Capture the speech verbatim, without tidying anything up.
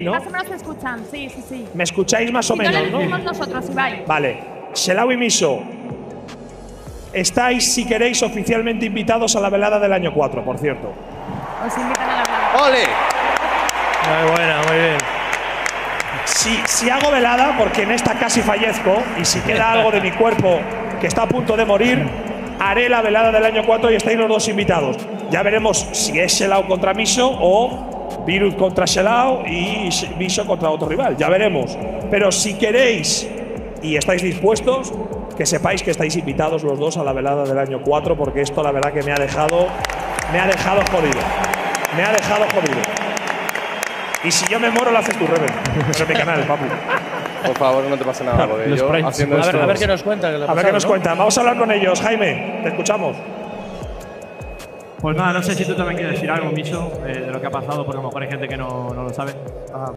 ¿no? Más o menos se escuchan, sí, sí, sí. ¿Me escucháis más o Sí, menos, no le no? decimos nosotros, Ibai. Vale. Shelau y Miso, estáis, si queréis, oficialmente invitados a la velada del año cuatro, por cierto. Os invitan a la velada. ¡Ole! Muy buena, muy bien. Si, si hago velada, porque en esta casi fallezco, y si queda algo de mi cuerpo que está a punto de morir, haré la velada del año cuatro y estáis los dos invitados. Ya veremos si es Shelau contra Miso o Virus contra Shelau y Miso contra otro rival. Ya veremos. Pero si queréis y estáis dispuestos, que sepáis que estáis invitados los dos a la velada del año cuatro, porque esto la verdad que me ha dejado, me ha dejado jodido. Me ha dejado jodido. Y si yo me muero, lo haces tú, Rebel. Eso es mi canal, papu. Por favor, no te pase nada, porque Los yo pranks. haciendo A ver, esto… a ver qué nos cuenta. Que le ha A ver pasado, qué nos ¿no? cuentan. Vamos a hablar con ellos. Jaime, te escuchamos. Pues nada, no sé si tú también quieres decir algo, Miso, eh, de lo que ha pasado, porque a lo mejor hay gente que no, no lo sabe.